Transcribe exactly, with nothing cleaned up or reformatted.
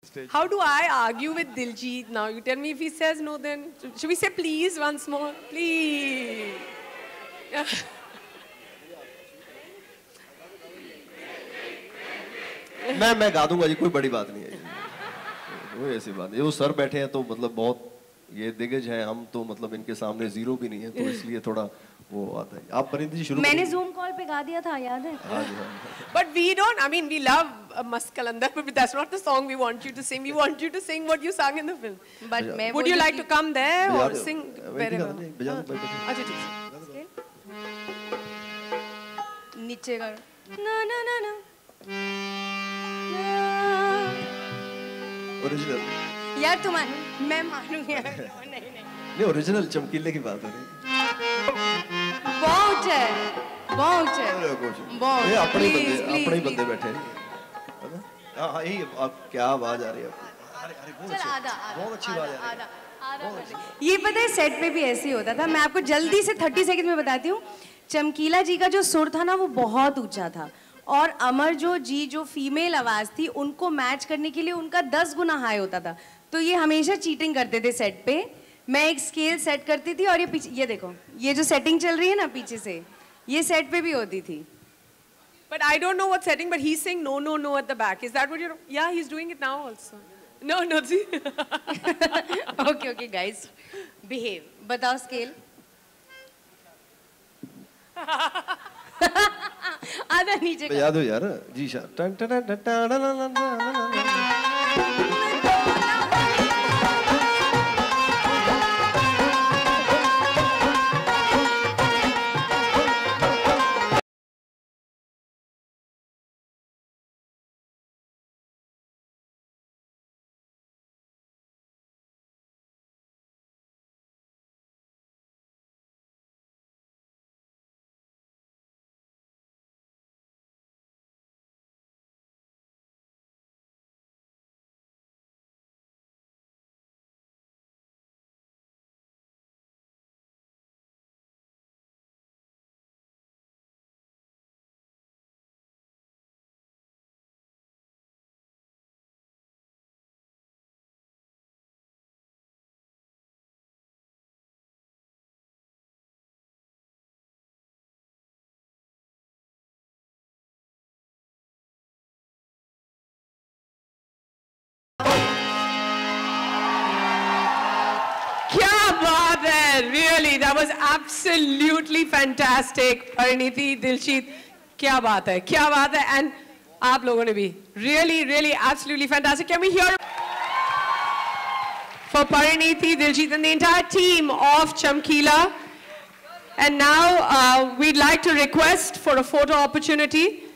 Stage. How do I argue with Diljit now? You tell me if he says no, then should we say please once more? Please. मैं मैं गा दूंगा जी, कोई बड़ी बात नहीं है। वो ऐसी बात है, वो सर बैठे हैं तो मतलब बहुत ये दिग्गज हैं, हम तो मतलब इनके सामने जीरो भी नहीं है, तो इसलिए थोड़ा वो आता है। आप परिणीति जी शुरू। मैंने जूम कॉल पे गा दिया था, याद है? हाँ जी हाँ। But we don't. I mean, we love uh, Mast Kalandar, but that's not the song we want you to sing. We want you to sing what you sang in the film. But मैं would you like to come there or sing wherever? अच्छा ठीक है। नीचे कर। ना ना ना ना। ओरिजिनल। यार तुम मैं मानूंगी यार। नहीं नहीं। नहीं ओरिजिनल चमकीले की बात हो रही है। बहुत है, बहुत है। बहुत। ये अपने बंदे, अपने बंदे बैठे हैं। हाँ हाँ यही क्या आवाज आ रही है आपको? अरे अरे बहुत अच्छी, बहुत अच्छी आवाज आ रही है। ये पता है सेट पे भी ऐसे ही होता था। मैं आपको जल्दी से थर्टी सेकंड में बताती हूँ। चमकीला जी का जो सुर था ना वो बहुत ऊंचा था और अमर जो जी जो फीमेल आवाज थी उनको मैच करने के लिए उनका दस गुना हाई होता था। तो ये हमेशा चीटिंग करते थे सेट पे। मैं एक स्केल सेट करती थी और ये पीछे ये देखो ये जो सेटिंग चल रही है ना पीछे से ये सेट पे भी होती थी। But I don't know what setting, but he's saying no, no, no at the back. Is that what you're? Yeah, he's doing it now also. No, no, see. Okay, okay, guys, behave. बताओ scale. आधा नीचे। याद हो यार जी शाह। टन टन टन टन Really, that was absolutely fantastic. Pariniti, Dilshit, क्या बात है, क्या बात है, and आप लोगों ने भी really, really, absolutely fantastic. Can we hear for Pariniti, Dilshit, and the entire team of Chamkila? And now uh, we'd like to request for a photo opportunity.